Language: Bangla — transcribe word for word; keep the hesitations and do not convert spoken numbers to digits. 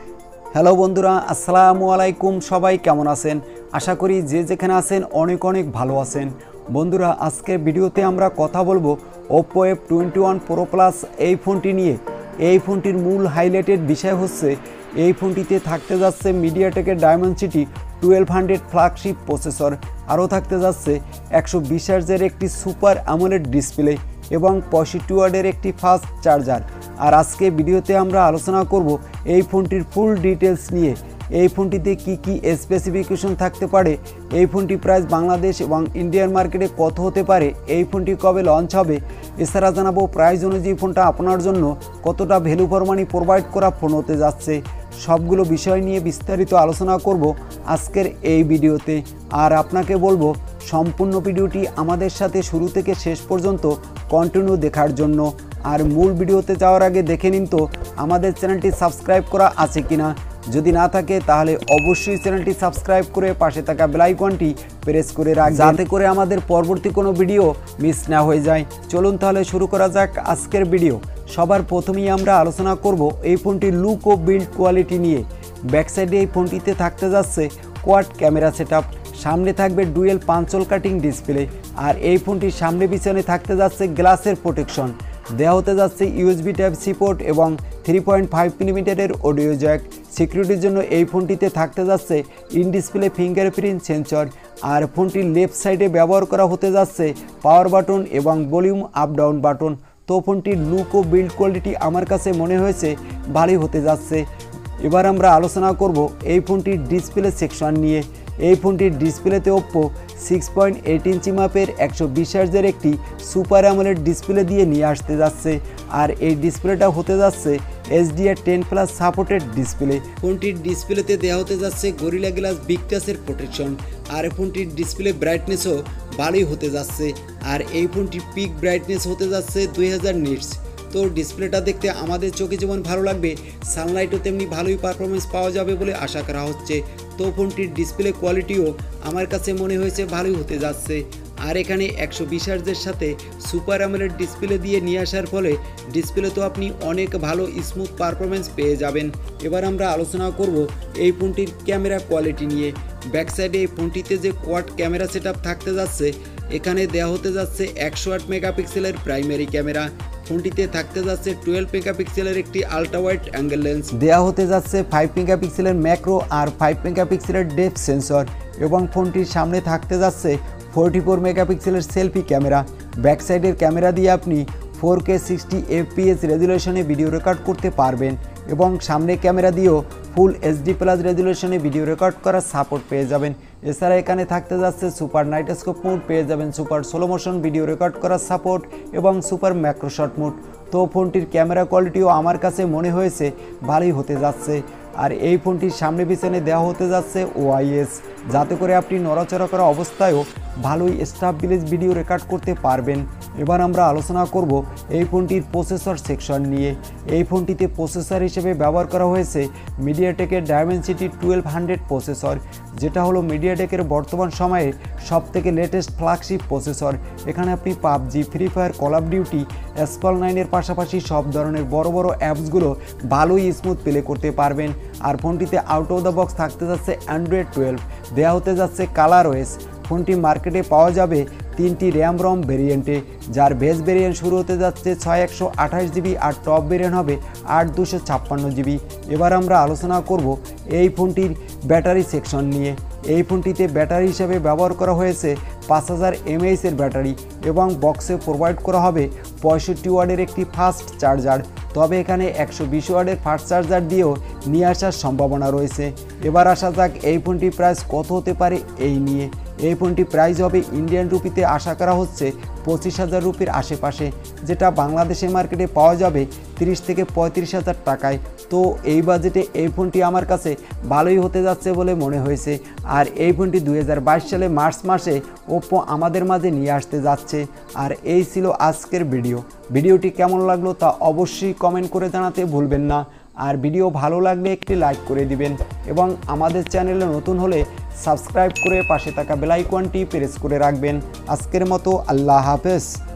হ্যালো বন্ধুরা, আসসালামু আলাইকুম। সবাই কেমন আছেন? আশা করি যে যেখানে আছেন অনেক অনেক ভালো আছেন। বন্ধুরা, আজকের ভিডিওতে আমরা কথা বলবো Oppo F twenty one pro plus এই ফোনটি নিয়ে। এই ফোনটির মূল হাইলাইটেড বিষয় হচ্ছে এই ফোনটিতে থাকতে যাচ্ছে মিডিয়াটেকের Dimensity twelve hundred flagship processor, আরও থাকতে যাচ্ছে একশো বিশ হার্জের একটি সুপার অ্যামোলেড ডিসপ্লে এবং পঁয়ষট্টি ওয়াটের একটি ফাস্ট চার্জার। আর আজকে ভিডিওতে আমরা আলোচনা করব এই ফোনটির ফুল ডিটেলস নিয়ে। এই ফোনটিতে কি কি স্পেসিফিকেশন থাকতে পারে, এই ফোনটি প্রাইস বাংলাদেশ এবং ইন্ডিয়ান মার্কেটে কত হতে পারে, এই ফোনটি কবে লঞ্চ হবে, এছাড়া জানাবো প্রাইস অনুযায়ী ফোনটা আপনার জন্য কতটা ভ্যালু ফর মানি প্রোভাইড করা ফোন হতে যাচ্ছে। সবগুলো বিষয় নিয়ে বিস্তারিত আলোচনা করব আজকের এই ভিডিওতে। আর আপনাকে বলবো সম্পূর্ণ ভিডিওটি আমাদের সাথে শুরু থেকে শেষ পর্যন্ত কন্টিনিউ দেখার জন্য। আর মূল ভিডিওতে যাওয়ার আগে দেখে নিন তো আমাদের চ্যানেলটি সাবস্ক্রাইব করা আছে কিনা। যদি না থাকে তাহলে অবশ্যই চ্যানেলটি সাবস্ক্রাইব করে পাশে থাকা বেল আইকনটি প্রেস করে রাখবেন, যাতে করে আমাদের পরবর্তী কোনো ভিডিও মিস না হয়ে যায়। চলুন তাহলে শুরু করা যাক আজকের ভিডিও। সবার প্রথমেই আমরা আলোচনা করব এই ফোনটির লুক ও বিল্ড কোয়ালিটি নিয়ে। ব্যাক সাইডে এই ফোনটিতে থাকতে যাচ্ছে কোয়াড ক্যামেরা সেটআপ, সামনে থাকবে ডুয়েল পাঞ্চল কাটিং ডিসপ্লে, আর এই ফোনটির সামনে পিছনে থাকতে যাচ্ছে গ্লাসের প্রোটেকশন। দেওয়া হতে যাচ্ছে ইউএসবি টাইপ সি পোর্ট এবং থ্রি পয়েন্ট ফাইভ মিলিমিটারের অডিও জ্যাক। সিকিউরিটির জন্য এই ফোনটিতে থাকতে যাচ্ছে ইন ডিসপ্লে ফিঙ্গারপ্রিন্ট সেন্সর। আর ফোনটির লেফট সাইডে ব্যবহার করা হতে যাচ্ছে পাওয়ার বাটন এবং ভলিউম আপ ডাউন বাটন। তো ফোনটির লুক ও বিল্ড কোয়ালিটি আমার কাছে মনে হয়েছে ভালোই হতে যাচ্ছে। এবার আমরা আলোচনা করব এই ফোনটির ডিসপ্লে সেকশন নিয়ে। এই ফোনটির ডিসপ্লেতে Oppo six point eight inch মাপের একশো বিশ হার্জের একটি সুপার অ্যামোলেড ডিসপ্লে দিয়ে নিয়ে আসতে যাচ্ছে। আর এই ডিসপ্লেটা হতে যাচ্ছে HDR ten plus supported display. ফোনটির ডিসপ্লেতে দেওয়া হতে যাচ্ছে গরিলা গ্লাস বিগ টাচের প্রোটেকশন। আর ফোনটির ডিসপ্লে ব্রাইটনেসও ভালোই হতে যাচ্ছে। আর এই ফোনটির পিক ব্রাইটনেস হতে যাচ্ছে দুই হাজার নিটস। তো ডিসপ্লেটা দেখতে আমাদের চোখে যেমন ভালো লাগবে, সানলাইটও তেমনি ভালোই পারফরমেন্স পাওয়া যাবে বলে আশা করা হচ্ছে। তো ফোনটির ডিসপ্লে কোয়ালিটিও আমার কাছে মনে হয়েছে ভালোই হতে যাচ্ছে। আর এখানে একশো বিশ হার্জের সাথে সুপার অ্যামোলেড ডিসপ্লে দিয়ে নিয়ে আসার ফলে ডিসপ্লে তো আপনি অনেক ভালো স্মুথ পারফরমেন্স পেয়ে যাবেন। এবার আমরা আলোচনা করব এই ফোনটির ক্যামেরা কোয়ালিটি নিয়ে। ব্যাক সাইডে এই ফোনটিতে যে কোয়াড ক্যামেরা সেটআপ থাকতে যাচ্ছে, এখানে দেওয়া হতে যাচ্ছে একশো আট মেগাপিক্সেলের প্রাইমারি ক্যামেরা। ফোনটিতে থাকতে যাচ্ছে টুয়েলভ মেগাপিক্সেলের একটি আলট্রা ওয়াইড অ্যাঙ্গেল লেন্স। দেওয়া হতে যাচ্ছে ফাইভ মেগাপিক্সেলের ম্যাক্রো আর ফাইভ মেগাপিক্সেলের ডেপথ সেন্সর, এবং ফোনটির সামনে থাকতে যাচ্ছে ফোরটি ফোর মেগাপিক্সেলের সেলফি ক্যামেরা। ব্যাক সাইডের ক্যামেরা দিয়ে আপনি ফোর কে সিক্সটি এফপিএস রেজুলেশনে ভিডিও রেকর্ড করতে পারবেন, এবং সামনে ক্যামেরা দিয়েও ফুল এইচডি প্লাস রেজুলেশনে ভিডিও রেকর্ড করার সাপোর্ট পেয়ে যাবেন। এছাড়া এখানে থাকতে যাচ্ছে সুপার নাইটোস্কোপ মোড পেয়ে যাবেন, super slow motion video record করার সাপোর্ট এবং সুপার ম্যাক্রোশট মোড। তো ফোনটির ক্যামেরা কোয়ালিটিও আমার কাছে মনে হয়েছে ভালোই হতে যাচ্ছে। আর এই ফোনটির সামনে পিছনে দেওয়া হতে যাচ্ছে ওআইএস, যাতে করে আপনি নড়াচড়া করা অবস্থায়ও ভালোই স্টেবল ভিডিও রেকর্ড করতে পারবেন। এবার আমরা আলোচনা করব এই ফোনটির প্রসেসর সেকশন নিয়ে। এই ফোনটিতে প্রসেসর হিসেবে ব্যবহার করা হয়েছে মিডিয়াটেকের ডায়মেনসিটি টুয়েলভ হান্ড্রেড প্রসেসর, যেটা হলো মিডিয়াটেকের বর্তমান সময়ে সবথেকে লেটেস্ট ফ্ল্যাগশিপ প্রসেসর। এখানে আপনি PUBG, free fire, call of duty, Asphalt নাইনের পাশাপাশি সব ধরনের বড় বড় অ্যাপসগুলো ভালোই স্মুথ প্লে করতে পারবেন। আর ফোনটিতে আউট অফ দ্য বক্স থাকতে যাচ্ছে অ্যান্ড্রয়েড টুয়েলভ, দেওয়া হতে যাচ্ছে কালার ওএস। ফোনটি মার্কেটে পাওয়া যাবে তিনটি র্যাম রম ভেরিয়েন্টে, যার বেস ভেরিয়েন্ট শুরু হতে যাচ্ছে ছয় একশো আঠাশ জিবি আর টপ ভেরিয়েন্ট হবে আট দুশো ছাপ্পান্ন জিবি। এবার আমরা আলোচনা করব এই ফোনটির ব্যাটারি সেকশন নিয়ে। এই ফোনটিতে ব্যাটারি হিসাবে ব্যবহার করা হয়েছে পাঁচ হাজার এমএএইচের ব্যাটারি, এবং বক্সে প্রোভাইড করা হবে পঁয়ষট্টি ওয়াটের একটি ফাস্ট চার্জার। তবে এখানে একশো বিশ ওয়াটের ফাস্ট চার্জার দিয়েও নিয়ে আসার সম্ভাবনা রয়েছে। এবার আসা যাক এই ফোনটির প্রাইস কত হতে পারে এই নিয়ে। এই ফোনটি প্রাইস হবে ইন্ডিয়ান রুপিতে আশা করা হচ্ছে পঁচিশ হাজার রুপির আশেপাশে, যেটা বাংলাদেশের মার্কেটে পাওয়া যাবে তিরিশ থেকে পঁয়ত্রিশ হাজার টাকায়। তো এই বাজেটে এই ফোনটি আমার কাছে ভালোই হতে যাচ্ছে বলে মনে হয়েছে। আর এই ফোনটি দুই হাজার বাইশ সালে মার্চ মাসে ওপ্পো আমাদের মাঝে নিয়ে আসতে যাচ্ছে। আর এই ছিল আজকের ভিডিও। ভিডিওটি কেমন লাগলো তা অবশ্যই কমেন্ট করে জানাতে ভুলবেন না। আর ভিডিও ভালো লাগলে একটি লাইক করে দিবেন, এবং আমাদের চ্যানেলে নতুন হলে সাবস্ক্রাইব করে পাশে থাকা বেল আইকনটি প্রেস করে রাখবেন। আজকের মতো আল্লাহ হাফেজ।